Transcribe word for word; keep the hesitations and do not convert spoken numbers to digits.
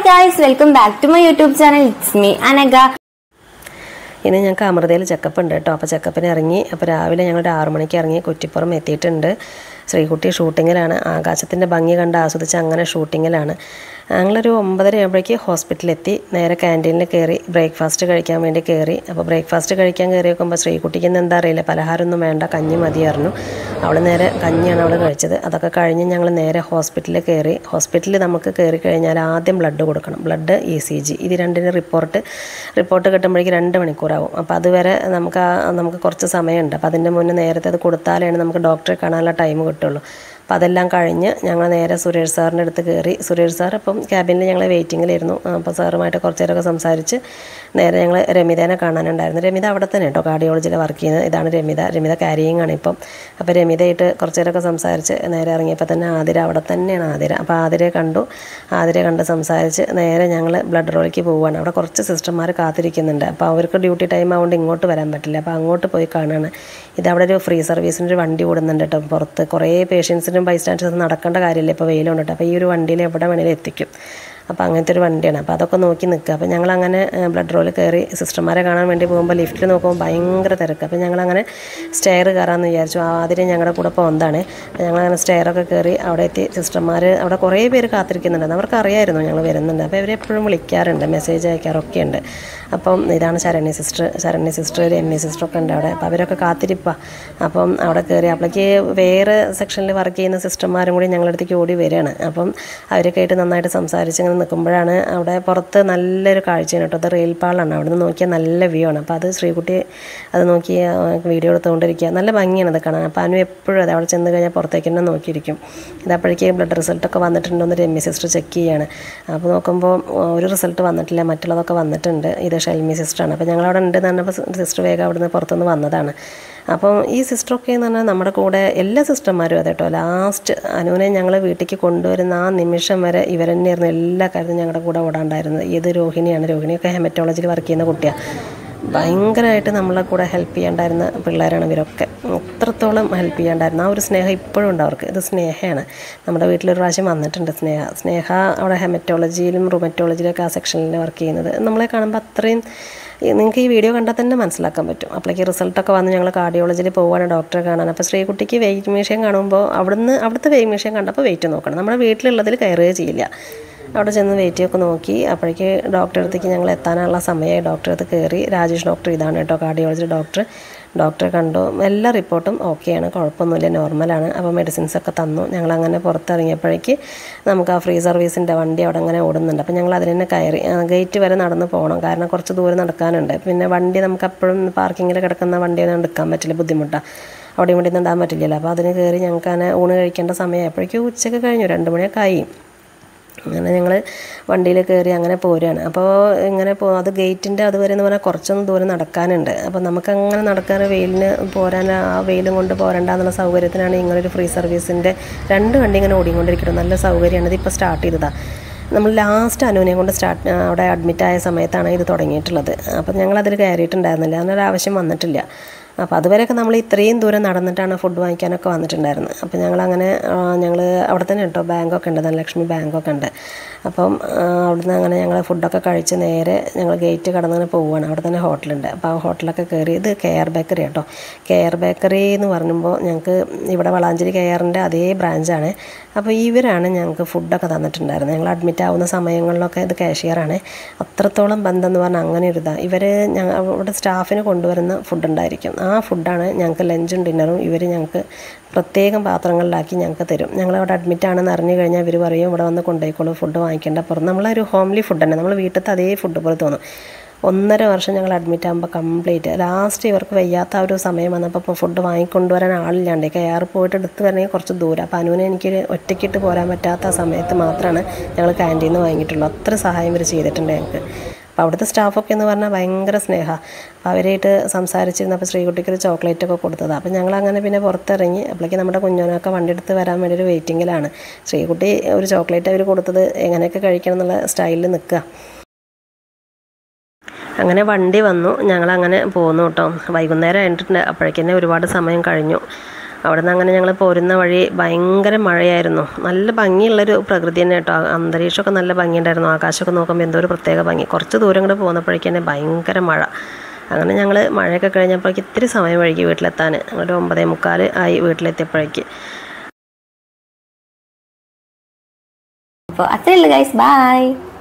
guys, welcome back to my YouTube channel. It's me, Anaga. ഇന്ന് ഞങ്ങൾക്ക് അമൃതയിൽ checkup ഉണ്ട് കേട്ടോ. അപ്പോൾ ചെക്കപ്പിന് ഇറങ്ങി. അപ്പോൾ രാവിലെ ഞങ്ങൾ ഒരു ആറ് മണിക്ക് ഇറങ്ങി കുറ്റിപ്പുറം എത്തിയിട്ടുണ്ട്. ശ്രീകുട്ടി ഷൂട്ടിങ്ങിലാണ്. ആകാശത്തിൻ്റെ ഭംഗി കണ്ട് ആസ്വദിച്ച് അങ്ങനെ ഷൂട്ടിങ്ങിലാണ്. ഞങ്ങളൊരു ഒമ്പതര ആകുമ്പോഴേക്ക് ഹോസ്പിറ്റലിലെത്തി. നേരെ ക്യാൻറ്റീനിൽ കയറി ബ്രേക്ക്ഫാസ്റ്റ് കഴിക്കാൻ വേണ്ടി കയറി. അപ്പോൾ ബ്രേക്ക്ഫാസ്റ്റ് കഴിക്കാൻ കയറി നോക്കുമ്പോൾ ശ്രീകുട്ടിക്ക് ഇന്ന് എന്താ അറിയില്ല, പലഹാരമൊന്നും വേണ്ട, കഞ്ഞി മതിയായിരുന്നു. അവൾ നേരെ കഞ്ഞിയാണ് അവൾ കഴിച്ചത്. അതൊക്കെ കഴിഞ്ഞ് ഞങ്ങൾ നേരെ ഹോസ്പിറ്റലിൽ കയറി. ഹോസ്പിറ്റലിൽ നമുക്ക് കയറി കഴിഞ്ഞാൽ ആദ്യം ബ്ലഡ് കൊടുക്കണം. ബ്ലഡ്, ഇ സി ജി, ഇത് രണ്ടിന് റിപ്പോർട്ട് റിപ്പോർട്ട് കിട്ടുമ്പോഴേക്ക് രണ്ട് മണിക്കൂറാവും. അപ്പോൾ അതുവരെ നമുക്ക് നമുക്ക് കുറച്ച് സമയമുണ്ട്. അപ്പോൾ അതിൻ്റെ മുന്നേ നേരത്തെ അത് കൊടുത്താലാണ് നമുക്ക് ഡോക്ടറെ കാണാനുള്ള ടൈം കിട്ടുള്ളൂ. അപ്പോൾ അതെല്ലാം കഴിഞ്ഞ് ഞങ്ങൾ നേരെ സുരേഷ് സാറിൻ്റെ അടുത്ത് കയറി. സുരേഷ് സാർ അപ്പം ക്യാബിനിൽ ഞങ്ങൾ വെയിറ്റിങ്ങിലായിരുന്നു. അപ്പോൾ സാറുമായിട്ട് കുറച്ച് നേരമൊക്കെ സംസാരിച്ച് നേരെ ഞങ്ങൾ രമിതേനെ കാണാനുണ്ടായിരുന്നു. രമിത അവിടെ തന്നെ കേട്ടോ, കാർഡിയോളജിയിൽ വർക്ക് ചെയ്യുന്നത്. ഇതാണ് രമിത. രമിത ക്യാരിയിങ് ആണ് ഇപ്പം. അപ്പോൾ രമിതയായിട്ട് കുറച്ച് നേരമൊക്കെ സംസാരിച്ച് നേരെ ഇറങ്ങിയപ്പോൾ തന്നെ ആതിര അവിടെ തന്നെയാണ് ആതിര. അപ്പോൾ ആതിരയെ കണ്ടു. ആതിരയെ കണ്ട് സംസാരിച്ച് നേരെ ഞങ്ങൾ ബ്ലഡ് റോളിലേക്ക് പോവുകയാണ്. അവിടെ കുറച്ച് സിസ്റ്റർമാർ കാത്തിരിക്കുന്നുണ്ട്. അപ്പോൾ അവർക്ക് ഡ്യൂട്ടി ടൈം ആയതുകൊണ്ട് ഇങ്ങോട്ട് വരാൻ പറ്റില്ല. അപ്പോൾ അങ്ങോട്ട് പോയി കാണുകയാണ്. ഇതവിടെ ഒരു ഫ്രീ സർവീസിൻ്റെ ഒരു വണ്ടി ഓടുന്നുണ്ട് കേട്ടോ പുറത്ത്. കുറേ പേഷ്യൻസിനും ബൈസ്റ്റാൻഡേഴ്സ് നടക്കേണ്ട കാര്യമില്ല, ഇപ്പോൾ വെയിലുണ്ട് കേട്ടോ. അപ്പോൾ ഈ ഒരു വണ്ടിയിൽ എവിടെ വേണേലും എത്തിക്കും. അപ്പോൾ അങ്ങനത്തെ ഒരു വണ്ടിയാണ്. അപ്പോൾ അതൊക്കെ നോക്കി നിൽക്കുക. അപ്പോൾ ഞങ്ങളങ്ങനെ ബ്ലഡ് റോൾ കയറി സിസ്റ്റർമാരെ കാണാൻ വേണ്ടി പോകുമ്പോൾ ലിഫ്റ്റിൽ നോക്കുമ്പോൾ ഭയങ്കര തിരക്ക്. അപ്പോൾ ഞങ്ങളങ്ങനെ സ്റ്റെയർ കയറാമെന്ന് വിചാരിച്ചു. ആദ്യം ഞങ്ങളുടെ കൂടെ പോകുന്നതാണ്. അപ്പോൾ ഞങ്ങളങ്ങനെ സ്റ്റെയറൊക്കെ കയറി അവിടെ എത്തി. സിസ്റ്റർമാർ അവിടെ കുറേ പേര് കാത്തിരിക്കുന്നുണ്ട്. അവർക്ക് അറിയായിരുന്നു ഞങ്ങൾ വരുന്നുണ്ട്. അപ്പോൾ ഇവരെപ്പോഴും വിളിക്കാറുണ്ട്, മെസ്സേജ് അയക്കാറൊക്കെ ഉണ്ട്. അപ്പം ഇതാണ് ശരണ്യ സിസ്റ്റർ. ശരണ്യ സിസ്റ്റർ, രമ്യ സിസ്റ്ററൊക്കെ ഉണ്ട് അവിടെ. അപ്പോൾ അവരൊക്കെ കാത്തിരിപ്പാണ്. അപ്പം അവിടെ കയറി അപ്പോഴേക്ക് വേറെ സെക്ഷനിൽ വർക്ക് ചെയ്യുന്ന സിസ്റ്റർമാരും കൂടി ഞങ്ങളുടെ അടുത്തേക്ക് ഓടി വരികയാണ്. അപ്പം അവരൊക്കെ ആയിട്ട് നന്നായിട്ട് സംസാരിച്ച് ഇങ്ങനെ നിൽക്കുമ്പോഴാണ് അവിടെ പുറത്ത് നല്ലൊരു കാഴ്ചയാണ് കേട്ടോ. അത് റെയിൽ പാളാണ്. അവിടെ നിന്ന് നോക്കിയാൽ നല്ല വ്യൂ ആണ്. അപ്പോൾ അത് ശ്രീകുട്ടി അത് നോക്കി വീഡിയോ എടുത്തുകൊണ്ടിരിക്കുക. നല്ല ഭംഗിയാണ് അത് കാണാൻ. അപ്പോൾ അനു എപ്പോഴും അത് അവിടെ ചെന്ന് കഴിഞ്ഞാൽ പുറത്തേക്ക് തന്നെ നോക്കിയിരിക്കും. ഇതപ്പോഴേക്ക് ബ്ലഡ് റിസൾട്ടൊക്കെ വന്നിട്ടുണ്ടോയെന്ന് രമ്യ സിസ്റ്റർ ചെക്ക് ചെയ്യുകയാണ്. അപ്പോൾ നോക്കുമ്പോൾ ഒരു റിസൾട്ട് വന്നിട്ടില്ല, മറ്റുള്ളതൊക്കെ വന്നിട്ടുണ്ട്. ഇത് ഷെൽമി സിസ്റ്ററാണ്. അപ്പോൾ ഞങ്ങളവിടെ ഉണ്ട് എന്ന് പറഞ്ഞപ്പോൾ സിസ്റ്റർ വേഗം അവിടെ നിന്ന് പുറത്തുനിന്ന് വന്നതാണ്. അപ്പം ഈ സിസ്റ്ററൊക്കെ എന്ന് പറഞ്ഞാൽ നമ്മുടെ കൂടെ എല്ലാ സിസ്റ്റർമാരും അതെ കേട്ടോ. ലാസ്റ്റ് അനുവിനെ ഞങ്ങൾ വീട്ടിലേക്ക് കൊണ്ടുവരുന്ന ആ നിമിഷം വരെ ഇവർ തന്നെയായിരുന്നു എല്ലാ കാര്യത്തിലും ഞങ്ങളുടെ കൂടെ ഓടാണ്ടായിരുന്നത്. ഇത് രോഹിണിയാണ്. രോഹിണിയൊക്കെ ഹെമറ്റോളജിയിൽ വർക്ക് ചെയ്യുന്ന കുട്ടിയാണ്. ഭയങ്കരമായിട്ട് നമ്മളെ കൂടെ ഹെൽപ്പ് ചെയ്യേണ്ടായിരുന്ന പിള്ളേരാണ് ഇവരൊക്കെ. അത്രത്തോളം ഹെൽപ്പ് ചെയ്യേണ്ടായിരുന്നു. ആ ഒരു സ്നേഹം ഇപ്പോഴും ഉണ്ട് അവർക്ക്. ഇത് സ്നേഹയാണ്. നമ്മുടെ വീട്ടിലൊരു പ്രാവശ്യം വന്നിട്ടുണ്ട് സ്നേഹ. സ്നേഹ അവിടെ ഹെമറ്റോളജിയിലും റുമറ്റോളജിയിലൊക്കെ ആ സെക്ഷനിൽ വർക്ക് ചെയ്യുന്നത്. നമ്മളെ കാണുമ്പോൾ അത്രയും നിങ്ങൾക്ക് ഈ വീഡിയോ കണ്ടാൽ തന്നെ മനസ്സിലാക്കാൻ പറ്റും. അപ്പോഴേക്ക് റിസൾട്ടൊക്കെ വന്ന് ഞങ്ങൾ കാർഡിയോളജിയിൽ പോവുകയാണ് ഡോക്ടറെ കാണാൻ. അപ്പോൾ ശ്രീകുട്ടിക്ക് വെയിറ്റ് മെഷീൻ കാണുമ്പോൾ അവിടുന്ന് അവിടുത്തെ വെയിറ്റ് മെഷീൻ കണ്ടപ്പോൾ വെയിറ്റ് നോക്കണം. നമ്മുടെ വീട്ടിലുള്ളതിൽ കയറുകയോ ചെയ്യില്ല. അവിടെ ചെന്ന് വെയിറ്റൊക്കെ നോക്കി അപ്പോഴേക്ക് ഡോക്ടറെ അടുത്തേക്ക് ഞങ്ങൾ എത്താനുള്ള സമയമായി. ഡോക്ടറെ അടുത്ത് കയറി. രാജേഷ് ഡോക്ടർ ഇതാണ് കേട്ടോ, കാർഡിയോളജി ഡോക്ടർ. ഡോക്ടറെ കണ്ടു. എല്ലാ റിപ്പോർട്ടും ഓക്കെയാണ്, കുഴപ്പമൊന്നുമില്ല, നോർമലാണ്. അപ്പോൾ മെഡിസിൻസൊക്കെ തന്നു. ഞങ്ങളങ്ങനെ പുറത്തിറങ്ങിയപ്പോഴേക്ക് നമുക്ക് ആ ഫ്രീ സർവീസിൻ്റെ വണ്ടി അവിടെ അങ്ങനെ ഓടുന്നുണ്ട്. അപ്പോൾ ഞങ്ങൾ അതിൽ തന്നെ കയറി. ഗേറ്റ് വരെ നടന്ന് പോകണം, കാരണം കുറച്ച് ദൂരം നടക്കാനുണ്ട്. പിന്നെ വണ്ടി നമുക്ക് അപ്പോഴും പാർക്കിങ്ങിൽ കിടക്കുന്ന വണ്ടിയൊന്നും എടുക്കാൻ പറ്റില്ല, ബുദ്ധിമുട്ടാണ്. അവിടെ ഇവിടെ നിന്ന് ഇടാൻ പറ്റില്ലല്ലോ. അപ്പോൾ അതിന് കയറി ഞങ്ങൾക്ക് അങ്ങനെ ഊണ് കഴിക്കേണ്ട സമയമായപ്പോഴേക്കും ഉച്ചയ്ക്ക് കഴിഞ്ഞു, രണ്ട് മണിയൊക്കെ ആയി. അങ്ങനെ ഞങ്ങൾ വണ്ടിയിൽ കയറി അങ്ങനെ പോരുകയാണ്. അപ്പോൾ ഇങ്ങനെ പോ അത് ഗേറ്റിൻ്റെ അതുവരെ എന്ന് പറഞ്ഞാൽ കുറച്ചൊന്നും ദൂരം നടക്കാനുണ്ട്. അപ്പോൾ നമുക്കങ്ങനെ നടക്കാൻ വെയിലിന് പോരാൻ ആ വെയിലും കൊണ്ട് പോരണ്ട എന്നുള്ള സൗകര്യത്തിനാണ് ഇങ്ങനൊരു ഫ്രീ സർവീസിൻ്റെ രണ്ട് വണ്ടി ഇങ്ങനെ ഓടിക്കൊണ്ടിരിക്കണം. നല്ല സൗകര്യമാണ്. ഇതിപ്പോൾ സ്റ്റാർട്ട് ചെയ്തതാണ്. നമ്മൾ ലാസ്റ്റ് അനുവിനെ കൊണ്ട് സ്റ്റാർട്ട് അവിടെ അഡ്മിറ്റായ സമയത്താണ് ഇത് തുടങ്ങിയിട്ടുള്ളത്. അപ്പോൾ ഞങ്ങളതിൽ കയറിയിട്ടുണ്ടായിരുന്നില്ല, അതിനൊരാവശ്യം വന്നിട്ടില്ല. അപ്പോൾ അതുവരെയൊക്കെ നമ്മൾ ഇത്രയും ദൂരം നടന്നിട്ടാണ് ഫുഡ് വാങ്ങിക്കാനൊക്കെ വന്നിട്ടുണ്ടായിരുന്നത്. അപ്പോൾ ഞങ്ങളങ്ങനെ ഞങ്ങൾ അവിടെ തന്നെ കേട്ടോ ബാങ്കൊക്കെ ഉണ്ട്, ധനലക്ഷ്മി ബാങ്കൊക്കെ ഉണ്ട്. അപ്പം അവിടുന്ന് അങ്ങനെ ഞങ്ങൾ ഫുഡൊക്കെ കഴിച്ച് നേരെ ഞങ്ങൾ ഗേറ്റ് കടന്നങ്ങനെ പോവുകയാണ്. അവിടെ തന്നെ ഹോട്ടലുണ്ട്. അപ്പോൾ ആ ഹോട്ടലൊക്കെ കയറി. ഇത് കെ ആർ ബേക്കറി കേട്ടോ. കെ ആർ ബേക്കറി എന്ന് പറയുമ്പോൾ ഞങ്ങൾക്ക് ഇവിടെ വളാഞ്ചേരി കെ ആറിൻ്റെ അതേ ബ്രാഞ്ചാണ്. അപ്പോൾ ഇവരാണ് ഞങ്ങൾക്ക് ഫുഡൊക്കെ തന്നിട്ടുണ്ടായിരുന്നത്. ഞങ്ങൾ അഡ്മിറ്റ് ആവുന്ന സമയങ്ങളിലൊക്കെ ഇത് കാഷ്യറാണ്. അത്രത്തോളം ബന്ധം എന്ന് പറഞ്ഞാൽ അങ്ങനെ ഒരു ഇതാണ്. ഇവർ ഞങ്ങൾ ഇവിടെ സ്റ്റാഫിന് കൊണ്ടുവരുന്ന ഫുഡ് ഉണ്ടായിരിക്കും. ആ ഫുഡാണ് ഞങ്ങൾക്ക് ലഞ്ചും ഡിന്നറും ഇവർ ഞങ്ങൾക്ക് പ്രത്യേകം പാത്രങ്ങളിലാക്കി ഞങ്ങൾക്ക് തരും. ഞങ്ങളവിടെ അഡ്മിറ്റാണെന്ന് അറിഞ്ഞു കഴിഞ്ഞാൽ ഇവർ പറയും ഇവിടെ വന്ന് കൊണ്ടുപോയിക്കോളൂ, ഫുഡ് വാങ്ങിക്കേണ്ട പുറത്ത്. നമ്മളൊരു ഹോംലി ഫുഡ് തന്നെ, നമ്മൾ വീട്ടിലത്തെ അതേ ഫുഡ് പോലെ തോന്നും. ഒന്നര വർഷം ഞങ്ങൾ അഡ്മിറ്റ് ആകുമ്പോൾ കംപ്ലീറ്റ് ലാസ്റ്റ് ഇവർക്ക് വയ്യാത്ത ഒരു സമയം വന്നപ്പോൾ ഇപ്പോൾ ഫുഡ് വാങ്ങിക്കൊണ്ടുവരാൻ ആളില്ലാണ്ട് കെയർ പോയിട്ട് എടുത്ത് വരണമെങ്കിൽ കുറച്ച് ദൂരം. അപ്പോൾ അനുവിനെ എനിക്ക് ഒറ്റയ്ക്കിട്ട് പോരാൻ പറ്റാത്ത ആ സമയത്ത് മാത്രമാണ് ഞങ്ങൾ ക്യാൻറ്റീനിൽ നിന്ന് വാങ്ങിയിട്ടുള്ളൂ. അത്ര സഹായം ഇവർ ചെയ്തിട്ടുണ്ട് ഞങ്ങൾക്ക്. അപ്പോൾ അവിടുത്തെ സ്റ്റാഫൊക്കെ എന്ന് പറഞ്ഞാൽ ഭയങ്കര സ്നേഹമാണ്. അപ്പോൾ അവരായിട്ട് സംസാരിച്ചിരുന്നപ്പോൾ ശ്രീകുട്ടിക്കൊരു ചോക്ലേറ്റൊക്കെ കൊടുത്തതാണ്. അപ്പോൾ ഞങ്ങളങ്ങനെ പിന്നെ പുറത്തിറങ്ങി. അപ്പോഴേക്ക് നമ്മുടെ കുഞ്ഞോനൊക്കെ വണ്ടി എടുത്ത് വരാൻ വേണ്ടി ഒരു വെയിറ്റിങ്ങിലാണ്. ശ്രീകുട്ടി ഒരു ചോക്ലേറ്റ് അവർ കൊടുത്തത് എങ്ങനെയൊക്കെ കഴിക്കണം എന്നുള്ള സ്റ്റൈലിൽ നിൽക്കുക. അങ്ങനെ വണ്ടി വന്നു. ഞങ്ങളങ്ങനെ പോന്നു കേട്ടോ. വൈകുന്നേരം ആയിട്ടുണ്ട്. അപ്പോഴേക്കന്നെ ഒരുപാട് സമയം കഴിഞ്ഞു. അവിടെ നിന്ന് അങ്ങനെ ഞങ്ങൾ പോരുന്ന വഴി ഭയങ്കര മഴയായിരുന്നു. നല്ല ഭംഗിയുള്ളൊരു പ്രകൃതി തന്നെ കേട്ടോ. അന്തരീക്ഷമൊക്കെ നല്ല ഭംഗിയുണ്ടായിരുന്നു. ആകാശമൊക്കെ നോക്കുമ്പോൾ എന്തോ ഒരു പ്രത്യേക ഭംഗി. കുറച്ച് ദൂരം കൂടെ പോകുന്നപ്പോഴേക്കും തന്നെ ഭയങ്കര മഴ. അങ്ങനെ ഞങ്ങൾ മഴയൊക്കെ കഴിഞ്ഞപ്പോഴേക്ക് ഇത്തിരി സമയം വൈകി വീട്ടിലെത്താൻ. ഒരു ഒമ്പതേ മുക്കാൽ ആയി വീട്ടിലെത്തിയപ്പോഴേക്ക്. അപ്പോൾ അത്രയേ ഉള്ളൂ ഗൈസ്, ബൈ.